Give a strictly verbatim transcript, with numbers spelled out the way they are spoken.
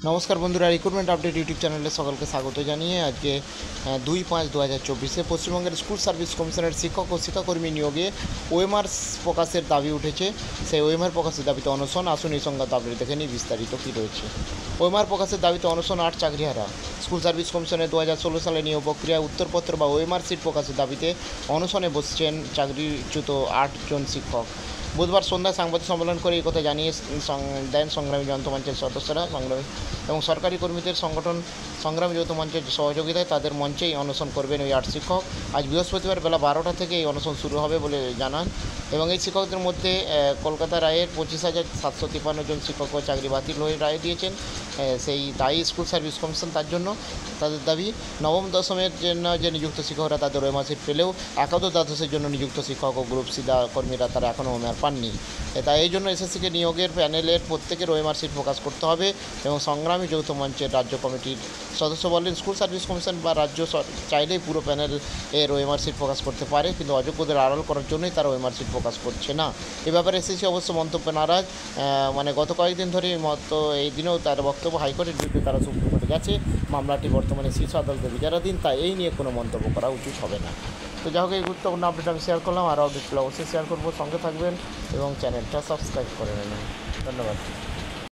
নমস্কার বন্ধুরা, recruitment update YouTube চ্যানেলে সকলকে স্বাগত জানিয়ে আজকে দুই পাঁচ দু হাজার চব্বিশে পশ্চিমবঙ্গের স্কুল সার্ভিস কমিশনের শিক্ষক ও শিক্ষাকর্মী নিয়োগে ওএমআর প্রকাশের দাবি উঠেছে। সেই ওএমআর প্রকাশের দাবিতে অনশন। আসুন এই সংক্রান্ত আপডেট দেখে নিই বিস্তারিত কী রয়েছে। ওএমআর প্রকাশের দাবিতে অনশন আট চাকরিহারা। স্কুল সার্ভিস কমিশনের দু হাজার ষোলো সালে নিয়োগ প্রক্রিয়া উত্তরপত্র বা ওএমআর সিট প্রকাশের দাবিতে অনশনে বসছেন চাকরিচ্যুত আটজন শিক্ষক। বুধবার সন্ধ্যায় সাংবাদিক সম্মেলন করে এই কথা জানিয়ে দেন সংগ্রামী যৌথ মঞ্চের সদস্যরা। সংগ্রামী এবং সরকারি কর্মীদের সংগঠন সংগ্রামী যৌথ মঞ্চের সহযোগিতায় তাদের মঞ্চেই অনশন করবেন ওই আট শিক্ষক। আজ বৃহস্পতিবার বেলা বারোটা থেকে এই অনশন শুরু হবে বলে জানান। এবং এই শিক্ষকদের মধ্যে কলকাতা রায়ের পঁচিশ হাজার সাতশো তিপ্পান্ন জন শিক্ষক চাকরি বাতিল হয়ে রায় দিয়েছেন। সেই দায়ী স্কুল সার্ভিস কমিশন। তার জন্য তাদের দাবি, নবম দশমের জন্য যে নিযুক্ত শিক্ষকরা তাদের ওএমআর সিট পেলেও একাদশ দ্বাদশের জন্য নিযুক্ত শিক্ষক ও গ্রুপ সি কর্মীরা তারা এখনও ওএমআর পাননি। তাই এই জন্য এসএসসিকে নিয়োগের প্যানেলের প্রত্যেকের ওএমআর সিট প্রকাশ করতে হবে। এবং সংগ্রামী যৌথ মঞ্চের রাজ্য কমিটির সদস্য বললেন, স্কুল সার্ভিস কমিশন বা রাজ্য চাইলেই পুরো প্যানেল এর ওএমআর সিট প্রকাশ করতে পারে, কিন্তু অযোগ্যদের আড়াল করার জন্যই তারা ওএমআর সিট প্রকাশ করছে না। এ ব্যাপারে এসএসসি অবশ্য মন্তব্য নারাজ। মানে গত কয়েকদিন ধরে মতো এই দিনেও তার বক্তব্য, হাইকোর্টের বিরুদ্ধে তারা সুপ্রিম কোর্টে গেছে। মামলাটি বর্তমানে শীর্ষ আদালতে বিচারাধীন, তাই এই নিয়ে কোনো মন্তব্য করা উচিত হবে না। তো যাই হোক, এই গুরুত্বপূর্ণ আপডেট আমি শেয়ার করলাম। আরও আপডেটগুলো অবশ্যই শেয়ার করবো। সঙ্গে থাকবেন এবং চ্যানেলটা সাবস্ক্রাইব করে নেবেন। ধন্যবাদ।